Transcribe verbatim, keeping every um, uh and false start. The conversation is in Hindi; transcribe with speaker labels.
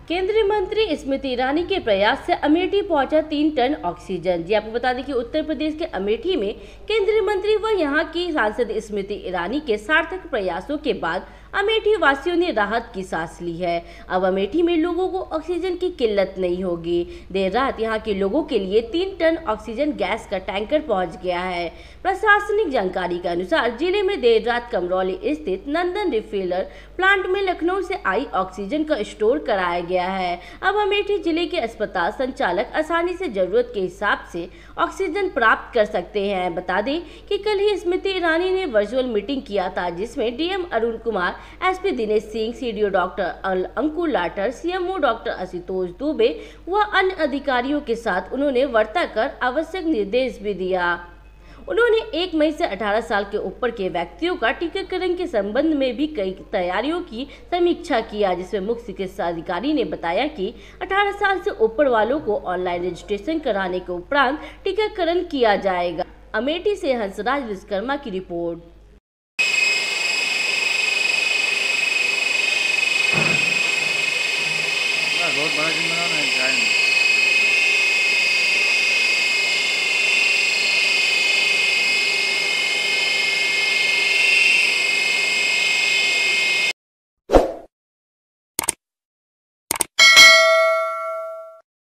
Speaker 1: केंद्रीय मंत्री स्मृति ईरानी के प्रयास से अमेठी पहुंचा तीन टन ऑक्सीजन। जी आपको बता दें कि उत्तर प्रदेश के अमेठी में केंद्रीय मंत्री व यहां की सांसद स्मृति ईरानी के सार्थक प्रयासों के बाद अमेठी वासियों ने राहत की सांस ली है। अब अमेठी में लोगों को ऑक्सीजन की किल्लत नहीं होगी। देर रात यहां के लोगों के लिए तीन टन ऑक्सीजन गैस का टैंकर पहुंच गया है। प्रशासनिक जानकारी के अनुसार जिले में देर रात कमरौली स्थित नंदन रिफिलर प्लांट में लखनऊ से आई ऑक्सीजन का स्टोर कराया गया है। अब अमेठी जिले के अस्पताल संचालक आसानी से जरूरत के हिसाब से ऑक्सीजन प्राप्त कर सकते हैं। बता दें कि कल ही स्मृति ईरानी ने वर्चुअल मीटिंग किया था, जिसमें DM Arun Kumar, SP Dinesh Singh, CDO doctor Ankur Latar, CMO doctor Ashutosh Dubey व अन्य अधिकारियों के साथ उन्होंने वार्ता कर आवश्यक निर्देश भी दिया। उन्होंने एक मई से अठारह साल के ऊपर के व्यक्तियों का टीकाकरण के संबंध में भी कई तैयारियों की समीक्षा किया, जिसमें मुख्य चिकित्सा अधिकारी ने बताया कि अठारह साल से ऊपर वालों को ऑनलाइन रजिस्ट्रेशन कराने के उपरांत टीकाकरण किया जाएगा। अमेठी से हंसराज विश्वकर्मा की रिपोर्ट।
Speaker 2: बहुत बड़ा जिम्मेदार है।